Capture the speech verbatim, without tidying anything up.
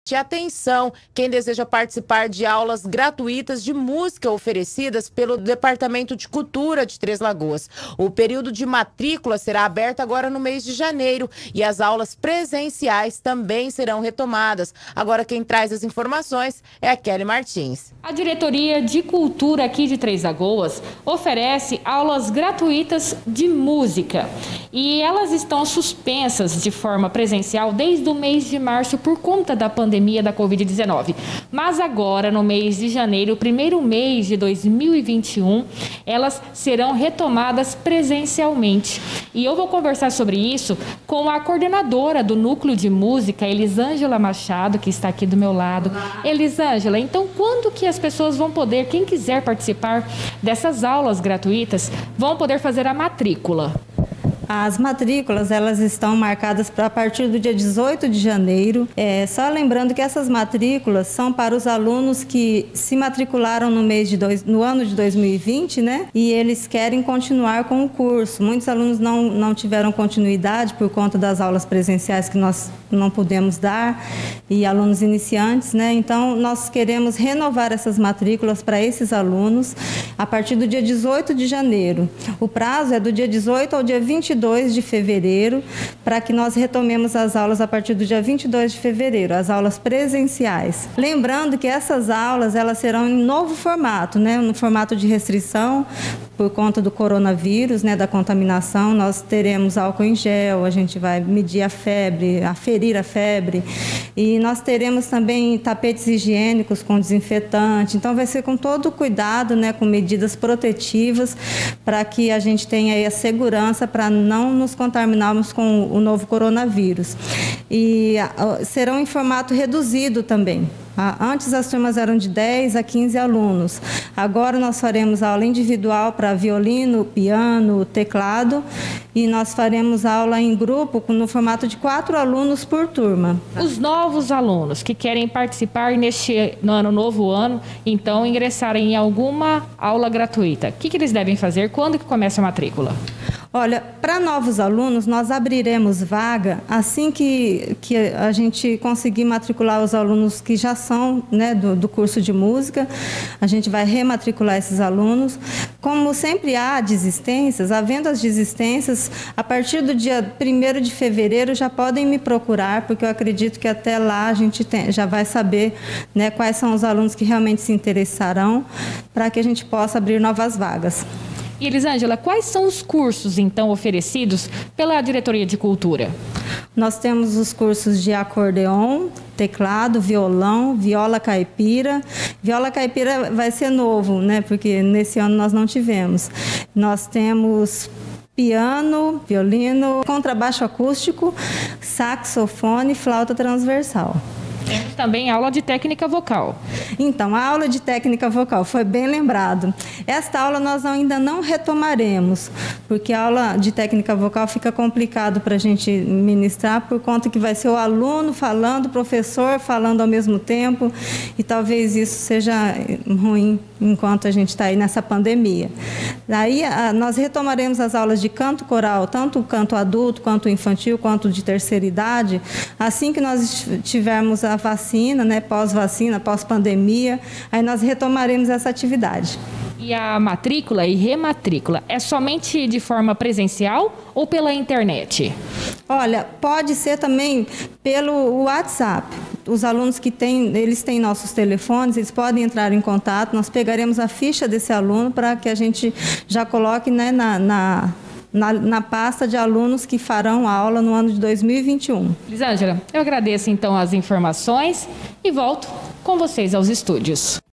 Atenção, quem deseja participar de aulas gratuitas de música oferecidas pelo Departamento de Cultura de Três Lagoas. O período de matrícula será aberto agora no mês de janeiro e as aulas presenciais também serão retomadas. Agora quem traz as informações é a Kelly Martins. A Diretoria de Cultura aqui de Três Lagoas oferece aulas gratuitas de música e elas estão suspensas de forma presencial desde o mês de março por conta da pandemia da covid dezenove. Mas agora, no mês de janeiro, o primeiro mês de dois mil e vinte e um, elas serão retomadas presencialmente. E eu vou conversar sobre isso com a coordenadora do Núcleo de Música, Elisângela Machado, que está aqui do meu lado. Elisângela, então quando que as pessoas vão poder, quem quiser participar dessas aulas gratuitas, vão poder fazer a matrícula? As matrículas, elas estão marcadas para a partir do dia dezoito de janeiro. É, só lembrando que essas matrículas são para os alunos que se matricularam no mês de dois, no ano de dois mil e vinte, né? E eles querem continuar com o curso. Muitos alunos não, não tiveram continuidade por conta das aulas presenciais que nós não pudemos dar, e alunos iniciantes, né? Então, nós queremos renovar essas matrículas para esses alunos a partir do dia dezoito de janeiro. O prazo é do dia dezoito ao dia vinte e dois de fevereiro, para que nós retomemos as aulas a partir do dia vinte e dois de fevereiro, as aulas presenciais. Lembrando que essas aulas, elas serão em novo formato, né? No formato de restrição, por conta do coronavírus, né? Da contaminação. Nós teremos álcool em gel, a gente vai medir a febre, aferir a febre, e nós teremos também tapetes higiênicos com desinfetante. Então, vai ser com todo cuidado, né? Com medidas protetivas, para que a gente tenha aí a segurança para não nos contaminarmos com o novo coronavírus. E serão em formato reduzido também. Antes as turmas eram de dez a quinze alunos. Agora nós faremos aula individual para violino, piano, teclado, e nós faremos aula em grupo no formato de quatro alunos por turma. Os novos alunos que querem participar neste no ano novo ano, então ingressarem em alguma aula gratuita, o que, que eles devem fazer? Quando que começa a matrícula? Olha, para novos alunos, nós abriremos vaga assim que, que a gente conseguir matricular os alunos que já são, né, do, do curso de música. A gente vai rematricular esses alunos. Como sempre há desistências, havendo as desistências, a partir do dia primeiro de fevereiro já podem me procurar, porque eu acredito que até lá a gente tem, já vai saber, né, quais são os alunos que realmente se interessarão, para que a gente possa abrir novas vagas. E Elisângela, quais são os cursos, então, oferecidos pela Diretoria de Cultura? Nós temos os cursos de acordeon, teclado, violão, viola caipira. Viola caipira vai ser novo, né? Porque nesse ano nós não tivemos. Nós temos piano, violino, contrabaixo acústico, saxofone e flauta transversal. Temos também aula de técnica vocal. Então, a aula de técnica vocal foi bem lembrado. Esta aula nós ainda não retomaremos, porque a aula de técnica vocal fica complicado para a gente ministrar, por conta que vai ser o aluno falando, o professor falando ao mesmo tempo, e talvez isso seja ruim enquanto a gente está aí nessa pandemia. Daí, nós retomaremos as aulas de canto coral, tanto o canto adulto, quanto infantil, quanto de terceira idade, assim que nós tivermos a vacina, né, pós-vacina, pós-pandemia, aí nós retomaremos essa atividade. E a matrícula e rematrícula é somente de forma presencial ou pela internet? Olha, pode ser também pelo WhatsApp. Os alunos que têm, eles têm nossos telefones, eles podem entrar em contato, nós pegaremos a ficha desse aluno para que a gente já coloque, né, na... na Na, na pasta de alunos que farão aula no ano de dois mil e vinte e um. Elisângela, eu agradeço então as informações e volto com vocês aos estúdios.